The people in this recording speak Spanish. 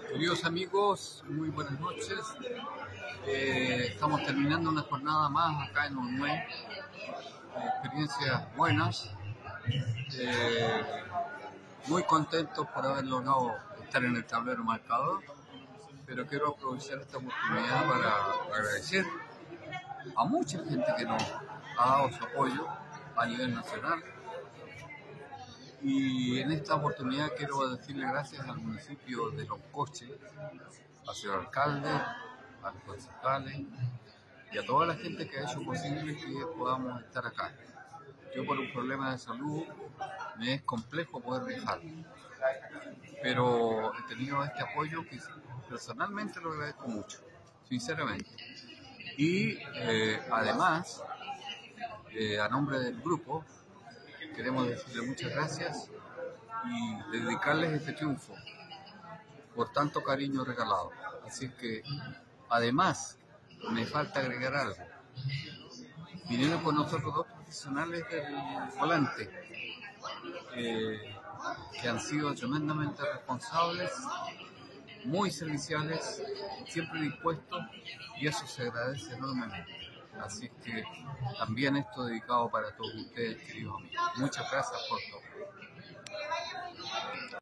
Queridos amigos, muy buenas noches. Estamos terminando una jornada más acá en Olmué. Experiencias buenas. Eh, Muy contentos por haber logrado estar en el tablero marcador, pero quiero aprovechar esta oportunidad para agradecer a mucha gente que nos ha dado su apoyo a nivel nacional. Y en esta oportunidad quiero decirle gracias al municipio de Los Coches, al señor alcalde, a los concejales y a toda la gente que ha hecho posible que podamos estar acá. Yo por un problema de salud me es complejo poder viajar, pero he tenido este apoyo que personalmente lo agradezco mucho, sinceramente. Y además, a nombre del grupo, queremos decirle muchas gracias y dedicarles este triunfo por tanto cariño regalado. Así que, además, me falta agregar algo. Vinieron con nosotros dos profesionales del volante que han sido tremendamente responsables, muy serviciales, siempre dispuestos, y eso se agradece enormemente. Así que también esto dedicado para todos ustedes, queridos amigos. Muchas gracias por todo.